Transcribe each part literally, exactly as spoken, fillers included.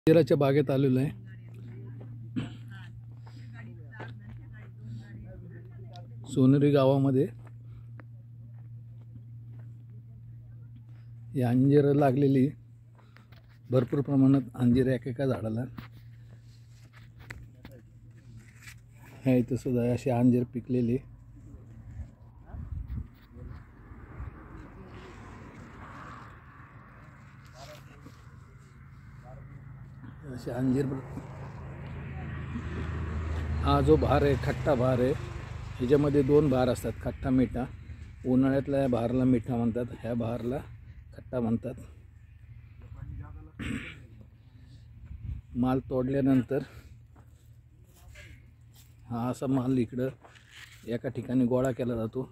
अंजिराच्या बागेत आलेलो आहे. सोनेरी गावामध्ये ही अंजीर लागलेली, भरपूर प्रमाणात अंजीर एकेका झाडाला आहे. इथं सुद्धा अशी अंजीर पिकलेली. अशी अंजीर. हा जो भार आहे खट्टा भार आहे. ह्याच्यामध्ये दोन भार असतात, खट्टा मिठा. उन्हाळ्यातल्या बहारला मिठा म्हणतात, ह्या बहारला खट्टा म्हणतात. माल तोडल्यानंतर हा असा माल इकडं एका ठिकाणी गोळा केला जातो.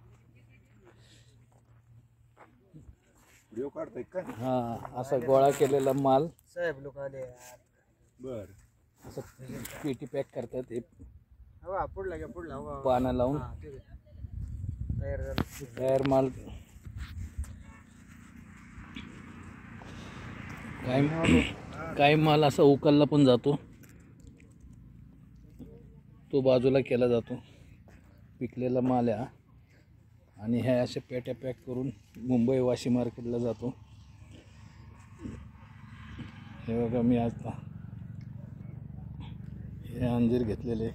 हा असा गोळा केलेला माल साहेब लोक आले बर असं पेटी पॅक करतात. हे हवा पुढला घ्या पुढला पाना लावून तयार झालं. तयार माल. काही काही माल असा उकलला पण जातो, तो बाजूला केला जातो. पिकलेला माल आहे आणि ह्या अशा पेट्या पॅक करून मुंबई वाशी मार्केटला जातो. हे बघा, मी आता हे अंजीर घेतलेले.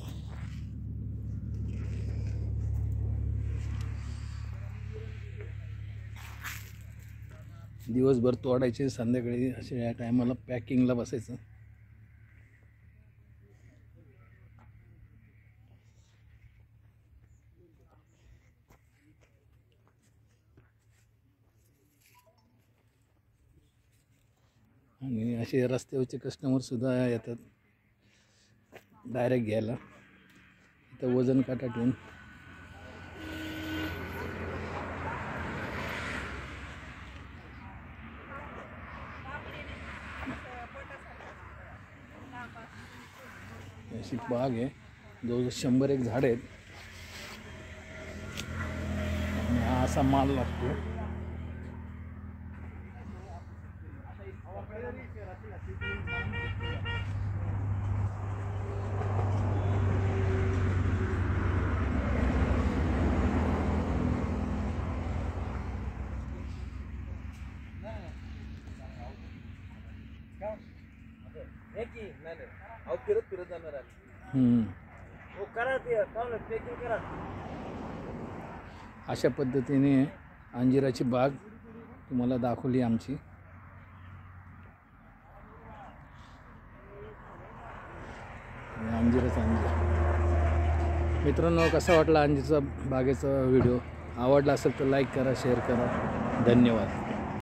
दिवसभर तोडायचे, संध्याकाळी असे या टायमाला पॅकिंगला बसायचं. आणि असे रस्त्यावरचे कस्टमर सुद्धा येतात डायरेक्ट घ्यायला. इथं वजन काटा ठेवून अशी बाग आहे. जवळजवळ शंभर एक झाड आहेत आणि हा असा माल लागतो. फिरत फिरत जाणार आहे. करा ते पॅकिंग करा. अशा पद्धतीने अंजिराची बाग तुम्हाला दाखवली आमची. अंजीरच अंजीर. मित्रांनो, कसा वाटला अंजीरचा बागेचा व्हिडिओ? आवडला असेल तर लाईक करा, शेअर करा. धन्यवाद.